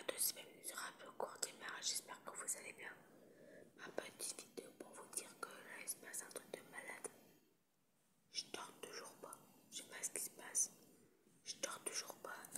la deuxième sera un peu courte, mais j'espère que vous allez bien. Ma petite vidéo pour vous dire que là il se passe un truc de malade. Je dors toujours pas. Je sais pas ce qui se passe. Je dors toujours pas